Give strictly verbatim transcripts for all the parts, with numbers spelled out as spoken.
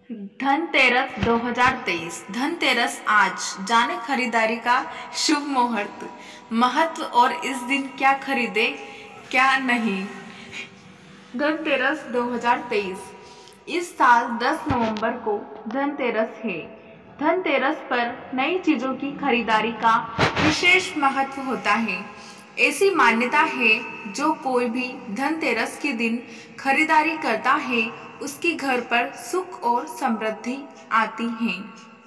धनतेरस दो हज़ार तेईस। धनतेरस आज, जाने खरीदारी का शुभ मुहूर्त, महत्व और इस दिन क्या खरीदे क्या नहीं। धनतेरस दो हज़ार तेईस। इस साल दस नवंबर को धनतेरस है। धनतेरस पर नई चीज़ों की खरीदारी का विशेष महत्व होता है। ऐसी मान्यता है जो कोई भी धनतेरस के दिन खरीदारी करता है उसके घर पर सुख और समृद्धि आती है।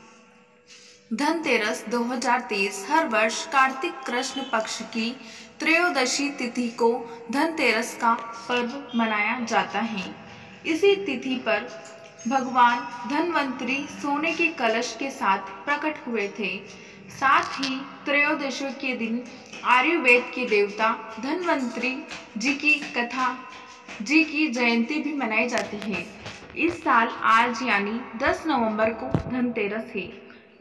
धनतेरस दो हज़ार तेईस हर वर्ष कार्तिक कृष्ण पक्ष की त्रयोदशी तिथि को धनतेरस का पर्व मनाया जाता है। इसी तिथि पर भगवान धन्वंतरी सोने के कलश के साथ प्रकट हुए थे। साथ ही त्रयोदशी के दिन आयुर्वेद के देवता धन्वंतरी जी की कथा जी की जयंती भी मनाई जाती है। इस साल आज यानी दस नवंबर को धनतेरस है।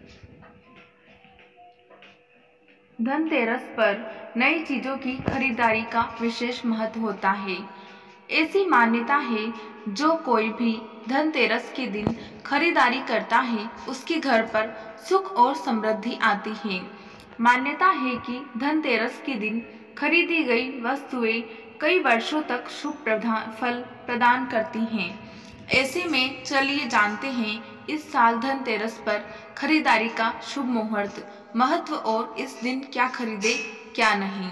धनतेरस पर नई चीज़ों की खरीदारी का विशेष महत्व होता है। ऐसी मान्यता है जो कोई भी धनतेरस के दिन खरीदारी करता है उसके घर पर सुख और समृद्धि आती है। मान्यता है कि धनतेरस के दिन खरीदी गई वस्तुएं कई वर्षों तक शुभ प्रदान फल प्रदान करती हैं। ऐसे में चलिए जानते हैं इस साल धनतेरस पर खरीदारी का शुभ मुहूर्त, महत्व और इस दिन क्या खरीदे क्या नहीं।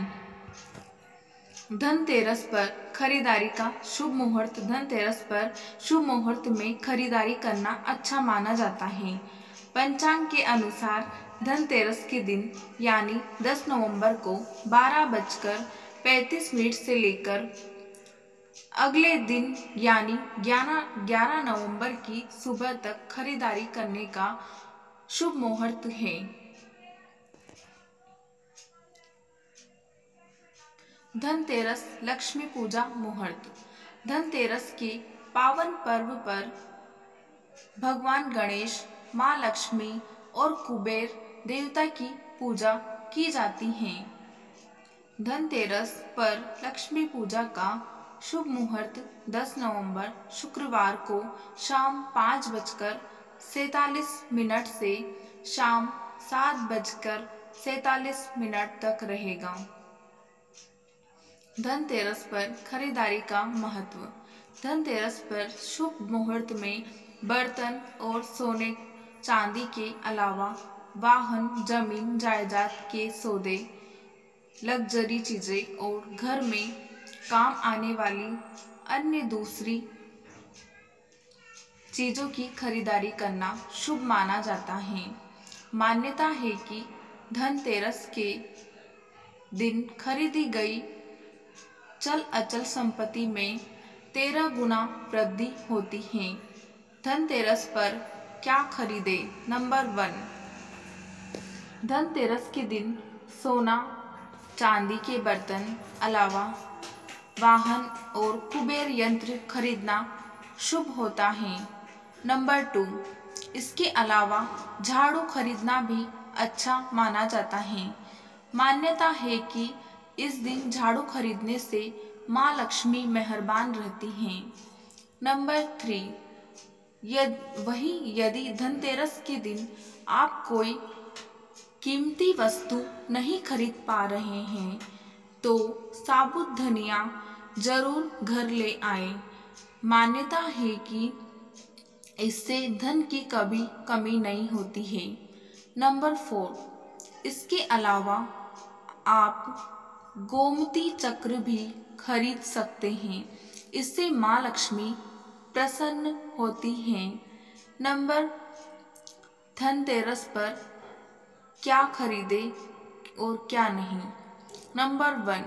धनतेरस पर खरीदारी का शुभ मुहूर्त। धनतेरस पर शुभ मुहूर्त में खरीदारी करना अच्छा माना जाता है। पंचांग के अनुसार धनतेरस के दिन यानी दस नवंबर को बारह बजकर पैंतीस मिनट से लेकर अगले दिन यानी ग्यारह ग्यारह नवंबर की सुबह तक खरीदारी करने का शुभ मुहूर्त है। धनतेरस लक्ष्मी पूजा मुहूर्त। धनतेरस के पावन पर्व पर भगवान गणेश, माँ लक्ष्मी और कुबेर देवता की पूजा की जाती है। धनतेरस पर लक्ष्मी पूजा का शुभ मुहूर्त दस नवंबर शुक्रवार को शाम पाँच बजकर सैतालीस मिनट से शाम सात बजकर सैतालीस मिनट तक रहेगा। धनतेरस पर खरीदारी का महत्व। धनतेरस पर शुभ मुहूर्त में बर्तन और सोने चांदी के अलावा वाहन, जमीन जायदाद के सौदे, लग्जरी चीज़ें और घर में काम आने वाली अन्य दूसरी चीज़ों की खरीदारी करना शुभ माना जाता है। मान्यता है कि धनतेरस के दिन खरीदी गई चल अचल संपत्ति में तेरह गुना वृद्धि होती है। धनतेरस पर क्या खरीदे? नंबर वन, धनतेरस के दिन सोना चांदी के बर्तन अलावा वाहन और कुबेर यंत्र खरीदना शुभ होता है। नंबर टू, इसके अलावा झाड़ू खरीदना भी अच्छा माना जाता है। मान्यता है कि इस दिन झाड़ू खरीदने से माँ लक्ष्मी मेहरबान रहती हैं। नंबर थ्री, यद वही यदि धनतेरस के दिन आप कोई कीमती वस्तु नहीं खरीद पा रहे हैं तो साबुत धनिया जरूर घर ले आए। मान्यता है कि इससे धन की कभी कमी नहीं होती है। नंबर फोर, इसके अलावा आप गोमती चक्र भी खरीद सकते हैं, इससे माँ लक्ष्मी प्रसन्न होती हैं। नंबर धनतेरस पर क्या खरीदे और क्या नहीं। नंबर वन,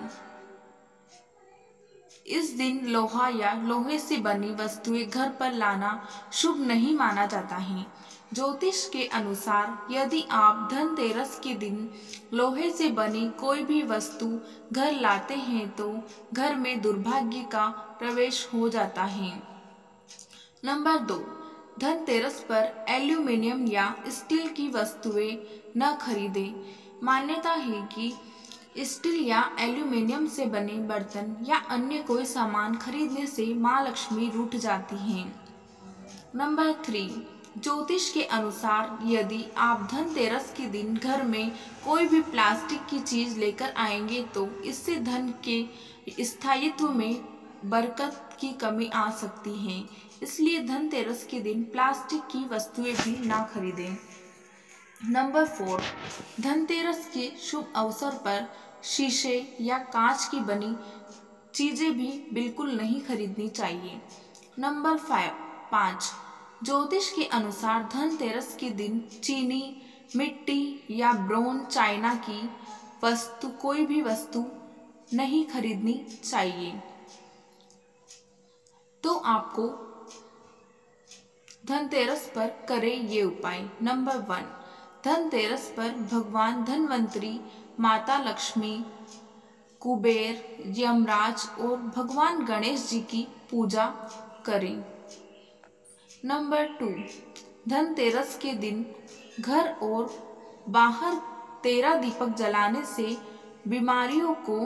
इस दिन लोहा या लोहे से बनी वस्तुएं घर पर लाना शुभ नहीं माना जाता है। ज्योतिष के अनुसार यदि आप धनतेरस के दिन लोहे से बनी कोई भी वस्तु घर लाते हैं तो घर में दुर्भाग्य का प्रवेश हो जाता है। नंबर दो, धनतेरस पर एल्यूमिनियम या स्टील की वस्तुएं न खरीदें। मान्यता है कि स्टील या एल्यूमिनियम से बने बर्तन या अन्य कोई सामान खरीदने से माँ लक्ष्मी रूठ जाती हैं। नंबर थ्री, ज्योतिष के अनुसार यदि आप धनतेरस के दिन घर में कोई भी प्लास्टिक की चीज लेकर आएंगे तो इससे धन के स्थायित्व में बरकत की कमी आ सकती है। इसलिए धनतेरस के दिन प्लास्टिक की वस्तुएं भी ना खरीदें। नंबर फोर, धनतेरस के शुभ अवसर पर शीशे या कांच की बनी चीजें भी बिल्कुल नहीं खरीदनी चाहिए। नंबर फाइव पाँच, ज्योतिष के अनुसार धनतेरस के दिन चीनी, मिट्टी या ब्रोंज चाइना की वस्तु कोई भी वस्तु नहीं खरीदनी चाहिए। तो आपको धनतेरस पर करें ये उपाय। नंबर वन, धनतेरस पर भगवान धनवंतरी, माता लक्ष्मी, कुबेर, यमराज और भगवान गणेश जी की पूजा करें। नंबर टू, धनतेरस के दिन घर और बाहर तेरह दीपक जलाने से बीमारियों को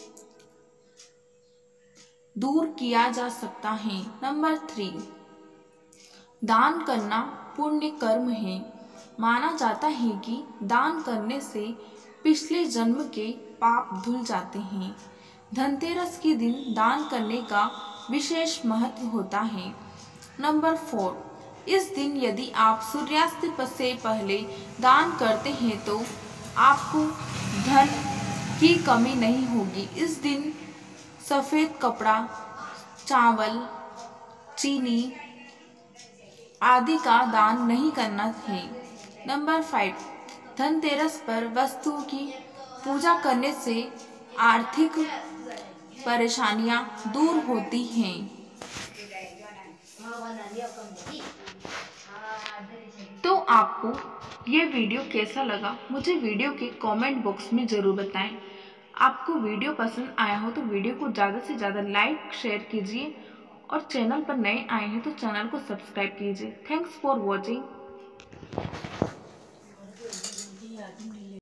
दूर किया जा सकता है। नंबर थ्री, दान करना पुण्य कर्म है। माना जाता है कि दान करने से पिछले जन्म के पाप धुल जाते हैं। धनतेरस के दिन दान करने का विशेष महत्व होता है। नंबर फोर, इस दिन यदि आप सूर्यास्त से पहले दान करते हैं तो आपको धन की कमी नहीं होगी। इस दिन सफ़ेद कपड़ा, चावल, चीनी आदि का दान नहीं करना है। नंबर फाइव, धनतेरस पर वस्तुओं की पूजा करने से आर्थिक परेशानियां दूर होती हैं। तो आपको ये वीडियो कैसा लगा मुझे वीडियो के कमेंट बॉक्स में ज़रूर बताएं। आपको वीडियो पसंद आया हो तो वीडियो को ज़्यादा से ज़्यादा लाइक शेयर कीजिए और चैनल पर नए आए हैं तो चैनल को सब्सक्राइब कीजिए। Thanks for watching.